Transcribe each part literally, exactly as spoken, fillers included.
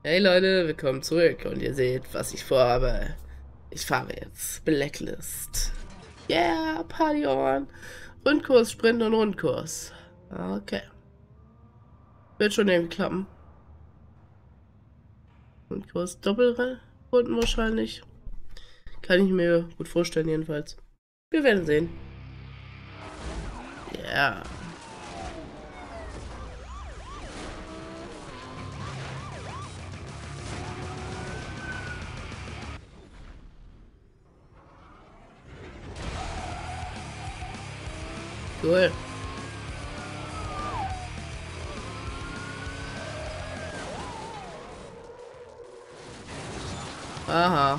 Hey Leute, willkommen zurück und ihr seht, was ich vorhabe. Ich fahre jetzt Blacklist. Yeah, Party on. Rundkurs, Sprint und Rundkurs. Okay. Wird schon irgendwie klappen. Rundkurs, Doppelrunden wahrscheinlich. Kann ich mir gut vorstellen jedenfalls. Wir werden sehen. Yeah. Cool. Aha.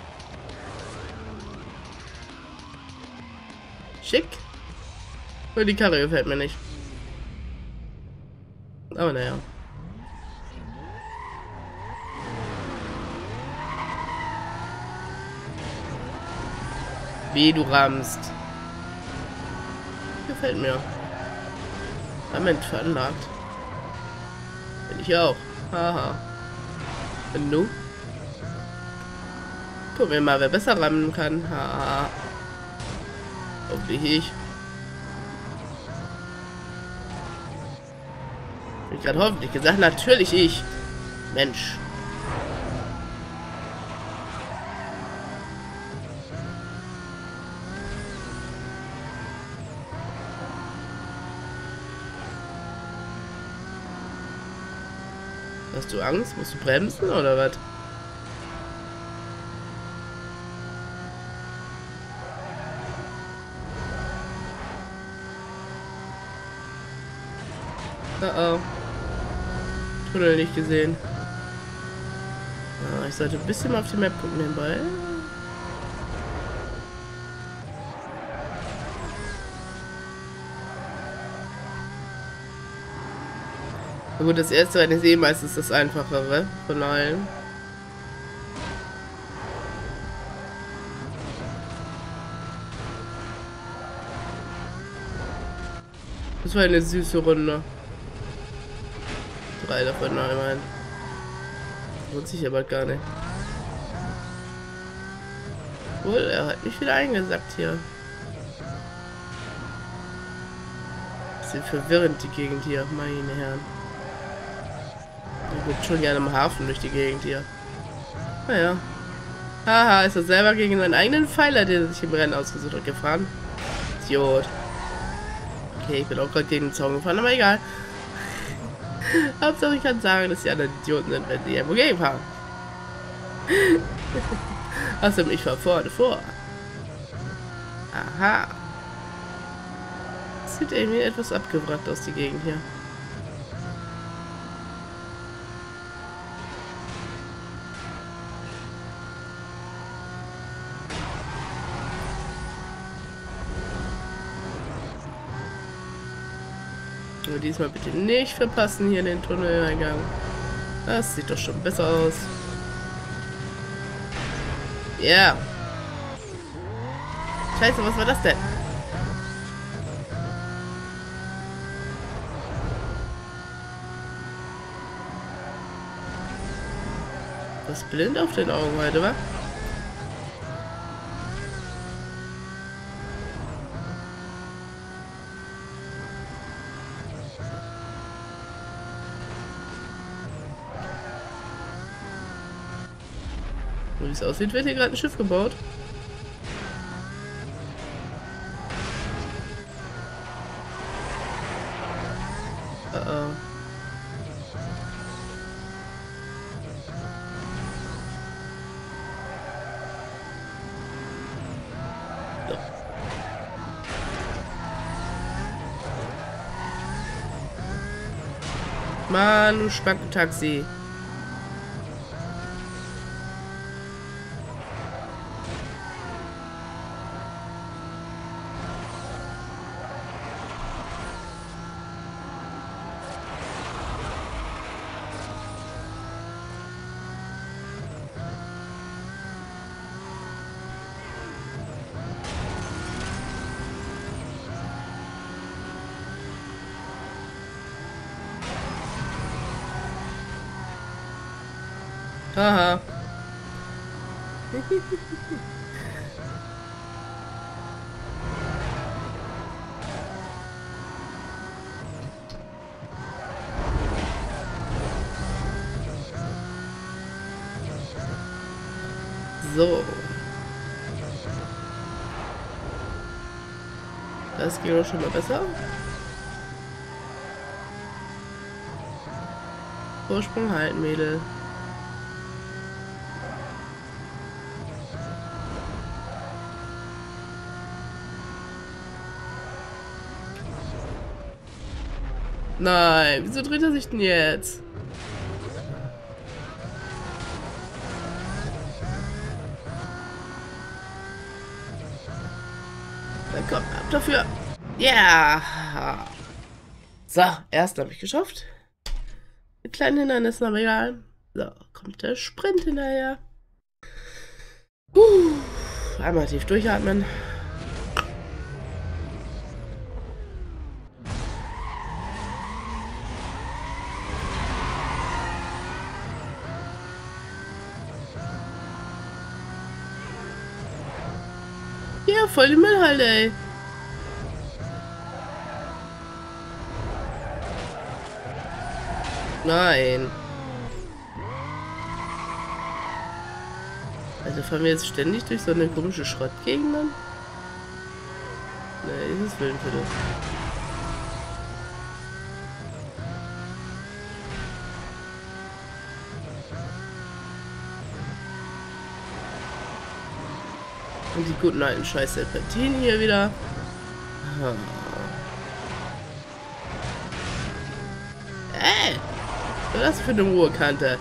Schick. Nur die Karre gefällt mir nicht. Aber naja. Wie du rammst. Gefällt mir. Moment, veranlagt. Bin ich auch. Haha. Und du? Gucken wir mal, wer besser rammen kann. Haha. Hoffentlich ich. Hab ich gerade hoffentlich gesagt? Natürlich ich. Mensch. Hast du Angst? Musst du bremsen oder was? Oh oh. Tunnel nicht gesehen. Ah, ich sollte ein bisschen mal auf die Map gucken nebenbei. Na gut, das erste Rennen ist eh meistens das einfachere von allen. Das war eine süße Runde. Drei davon, nein, nein. Lohnt sich aber gar nicht. Wohl, er hat mich wieder eingesackt hier. Bisschen verwirrend die Gegend hier, meine Herren. Er guckt schon gerne im Hafen durch die Gegend hier. Naja. Haha, ist er selber gegen seinen eigenen Pfeiler, den er sich im Rennen ausgesucht hat, gefahren? Idiot. Okay, ich bin auch gerade gegen den Zaun gefahren, aber egal. Hauptsache ich kann sagen, dass die anderen Idioten sind, wenn sie irgendwo gegenfahren. Außerdem, ich fahr vorne vor. Aha. Sieht irgendwie etwas abgewrackt aus, die Gegend hier. Nur diesmal bitte nicht verpassen hier in den Tunneleingang. Das sieht doch schon besser aus. Ja. Yeah. Scheiße, was war das denn? Was blind auf den Augen heute, wa? Wie es aussieht, wird hier gerade ein Schiff gebaut. Uh oh. So. Mann, du Spackentaxi. Haha. So. Das ging doch schon mal besser. Vorsprung halten, Mädel. Nein, wieso dreht er sich denn jetzt? Dann komm, ab dafür. Ja. Yeah. So, erst habe ich geschafft. Mit kleinen Hindernissen, aber egal. So, kommt der Sprint hinterher. Uh, einmal tief durchatmen. Ja, voll die Müllhalde, ey. Nein. Also fahren wir jetzt ständig durch so eine komische Schrottgegend dann? Nee, dieses Willen für das. Und die guten alten scheiß Serpentinen hier wieder. Ah. Ey! Was ist das für eine Ruhekante?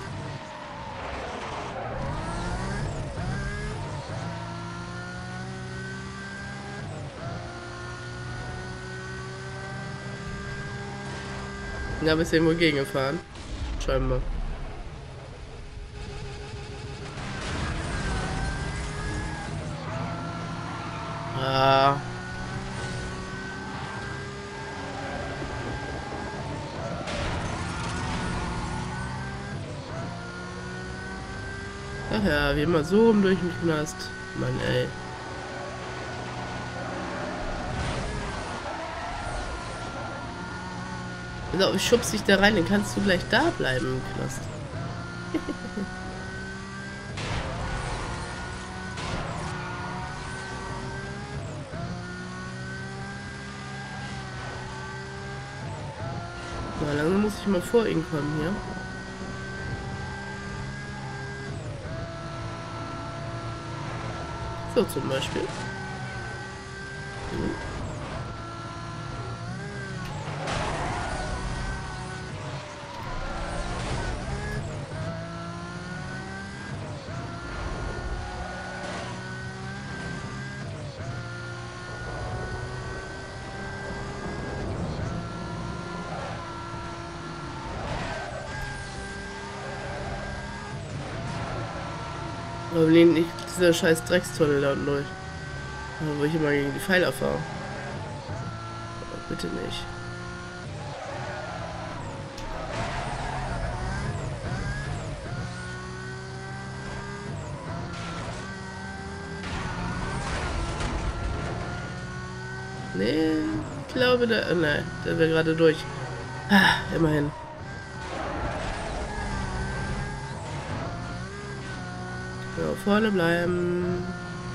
Da bist du irgendwo gegengefahren. Scheinbar. Ah. Ach ja, wie immer so rum durch den Knast. Mann, ey. Also, ich schubst dich da rein, dann kannst du gleich da bleiben im Knast. Na, langsam muss ich mal vor ihn kommen hier. So zum Beispiel. Hm. Aber nee, nicht dieser scheiß Dreckstunnel da unten durch. Wo ich immer gegen die Pfeiler fahre. Oh, bitte nicht. Nee, ich glaube, der. Oh nein, der wäre gerade durch. Ah, immerhin. So, vorne bleiben.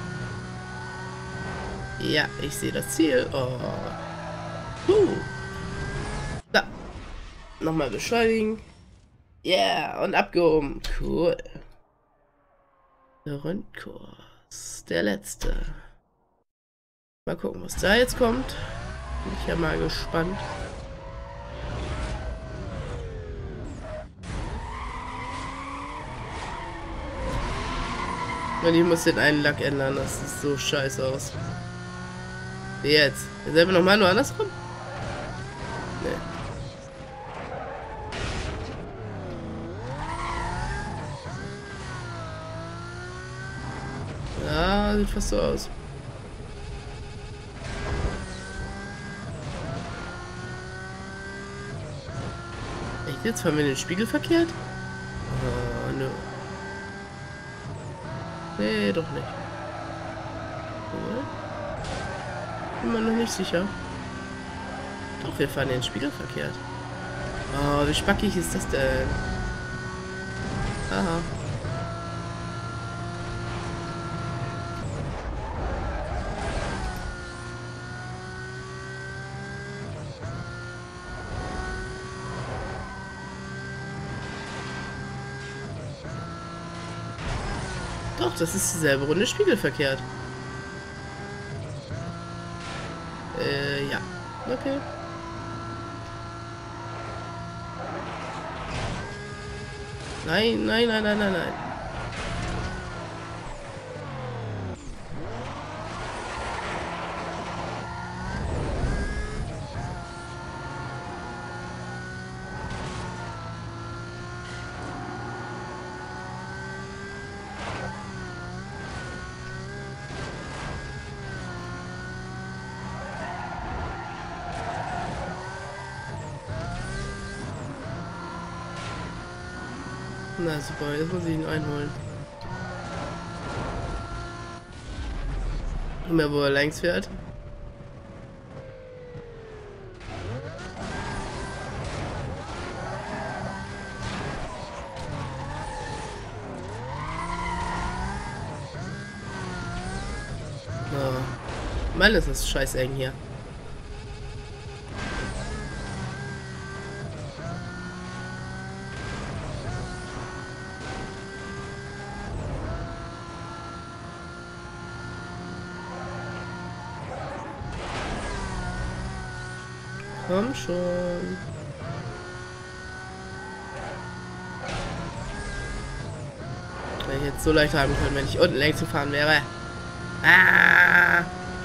Ja, ich sehe das Ziel. Oh. Huh. Da. Nochmal beschleunigen. Yeah, und abgehoben. Cool. Der Rundkurs. Der letzte. Mal gucken, was da jetzt kommt. Bin ich ja mal gespannt. Und ich muss den einen Lack ändern, das sieht so scheiße aus. Wie jetzt? Selber nochmal nur andersrum? Nee. Ja, sieht fast so aus. Echt jetzt? Fahren wir den Spiegel verkehrt? Oh, nö. Nee, doch nicht. Cool. Bin mir noch nicht sicher. Doch, wir fahren den Spiegel verkehrt. Oh, wie spackig ist das denn? Aha. Doch, das ist dieselbe Runde spiegelverkehrt. Äh, ja. Okay. Nein, nein, nein, nein, nein, nein. Na super, jetzt muss ich ihn einholen. Mehr, wo er längs fährt. Oh. Mann, ist das scheiß eng hier. Komm schon. Hätte ich jetzt so leicht haben können, wenn ich unten längs gefahren wäre. Ah!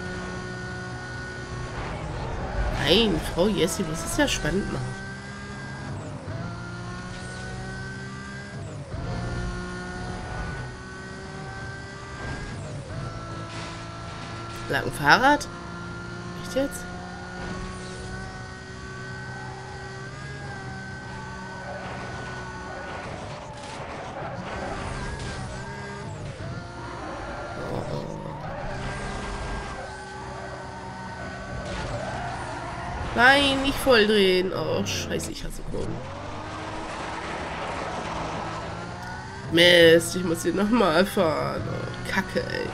Nein, Frau Jessie, das ist ja spannend machen. Lag ein Fahrrad? Echt jetzt? Nein, nicht voll drehen. Oh, scheiße, ich hasse Kurven. Mist, ich muss hier nochmal fahren. Oh, Kacke, ey.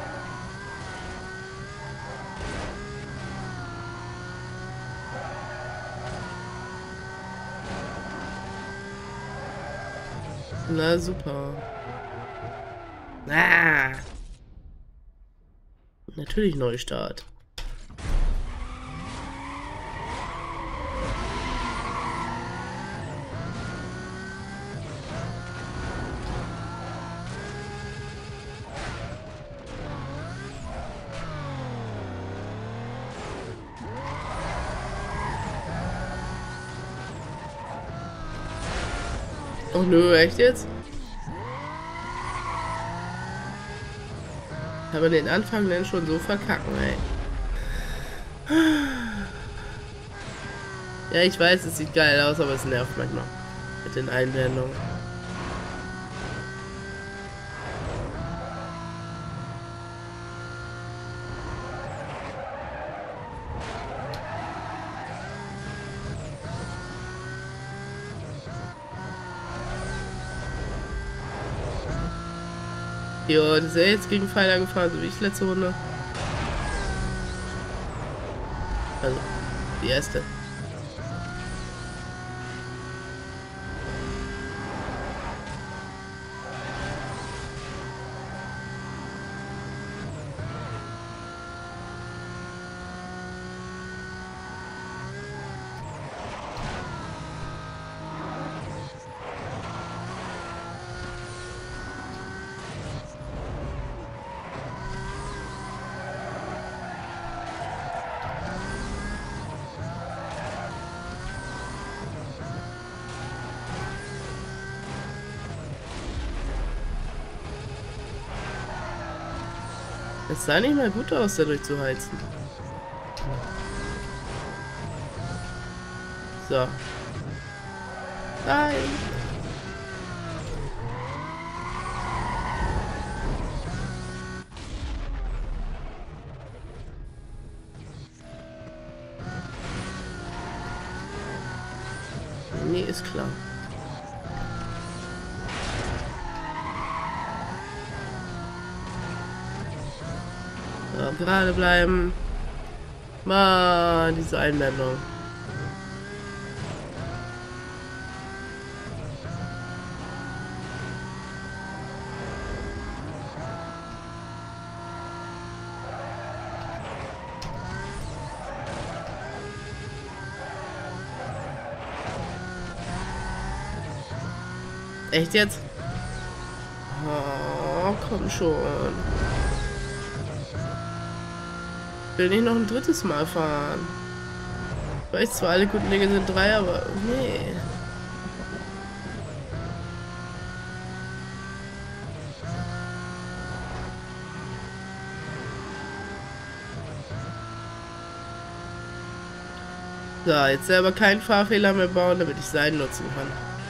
Na, super. Ah. Natürlich Neustart. Oh nö, echt jetzt? Kann man den Anfang denn schon so verkacken, ey? Ja, ich weiß, es sieht geil aus, aber es nervt manchmal mit den Einblendungen. Jo, das ist ja jetzt gegen Pfeiler gefahren, so wie ich letzte Runde. Also, die erste. Es sah nicht mal gut aus, dadurch zu heizen. So. Nein. Ist klar. So, gerade bleiben. Mann, diese Einblendung. Echt jetzt? Oh, komm schon. Will nicht noch ein drittes Mal fahren. Ich weiß zwar, alle guten Dinge sind drei, aber nee. So, jetzt selber keinen Fahrfehler mehr bauen, damit ich seinen nutzen kann.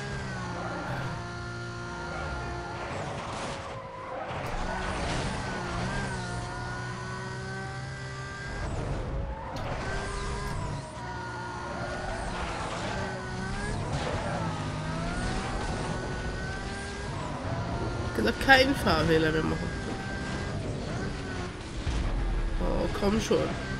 Ich hab gesagt, keinen Fahrfehler mehr machen. Oh, komm schon.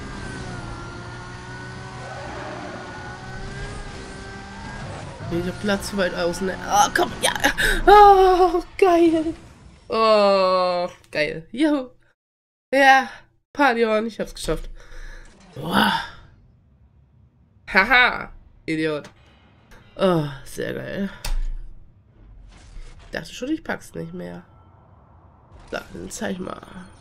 Ich hab Platz zu weit außen. Oh, komm, ja. Oh, geil. Oh, geil. Juhu. Ja, Padion, ich hab's geschafft. Boah. Haha, Idiot. Oh, sehr geil. Ich dachte schon, ich pack's nicht mehr. So, dann zeig mal.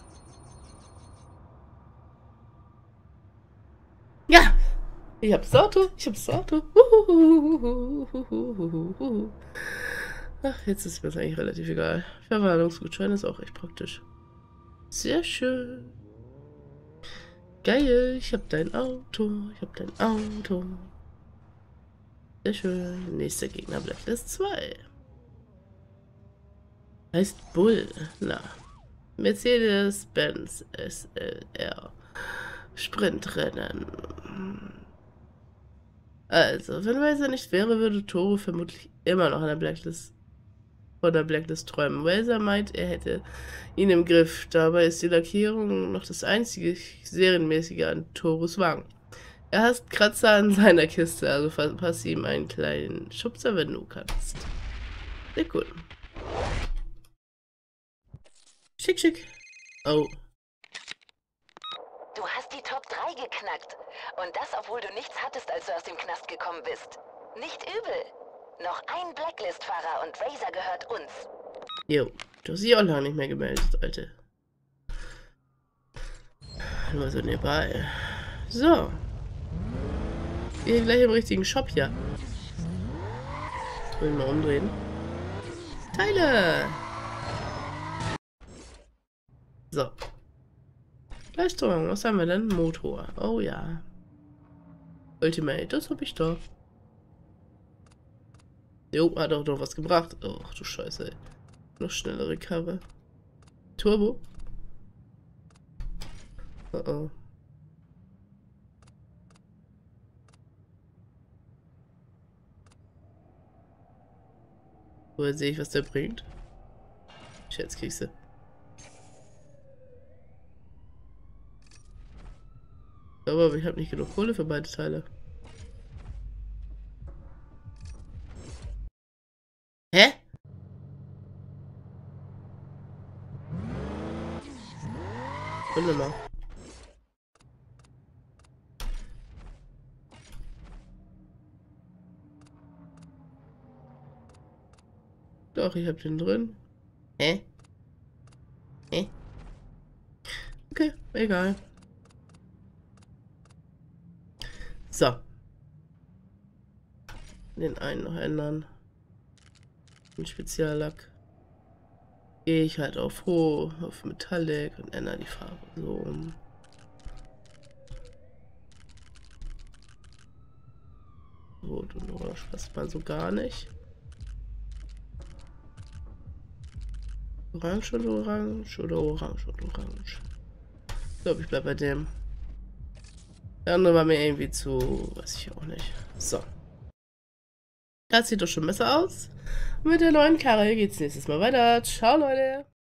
Ja, ich hab's das Auto, ich hab's das Auto. Ach, jetzt ist mir das eigentlich relativ egal. Verwarnungsgutschein ist auch echt praktisch. Sehr schön. Geil, ich hab dein Auto, ich hab dein Auto. Sehr schön. Nächster Gegner, Blacklist zwei. Heißt Bull. Na. Mercedes-Benz S L R. Sprintrennen. Also, wenn Razer nicht wäre, würde Toro vermutlich immer noch an der Blacklist von der Blacklist träumen. Razer meint, er hätte ihn im Griff. Dabei ist die Lackierung noch das einzige serienmäßige an Toros Wagen. Er hat Kratzer an seiner Kiste, also verpasse ihm einen kleinen Schubser, wenn du kannst. Sehr cool. Schick, schick. Oh. Du hast die Top drei geknackt. Und das, obwohl du nichts hattest, als du aus dem Knast gekommen bist. Nicht übel. Noch ein Blacklist-Fahrer und Razer gehört uns. Jo, du hast dich auch lange nicht mehr gemeldet, Alte. Nur so nebenbei. So. Wir hier gleich im richtigen Shop hier. Wollen wir mal umdrehen. Teile! So. Leistung, was haben wir denn? Motor. Oh ja. Ultimate, das hab ich doch. Jo, hat auch noch was gebracht. Oh, du Scheiße, ey. Noch schnellere Karre. Turbo. Oh oh. Woher sehe ich, was der bringt? Scherzkekse. Aber ich habe nicht genug Kohle für beide Teile. Hä? Warte mal. Doch, ich hab den drin. Hä? Hä? Okay, egal. So. Den einen noch ändern. Den Speziallack. Gehe ich halt auf Roh, auf Metallic und ändere die Farbe so um. Rot und Orange passt mal so gar nicht. Orange und Orange oder Orange und Orange. Ich glaube, ich bleibe bei dem. Der andere war mir irgendwie zu, weiß ich auch nicht. So. Das sieht doch schon besser aus. Und mit der neuen Karre geht's nächstes Mal weiter. Ciao, Leute.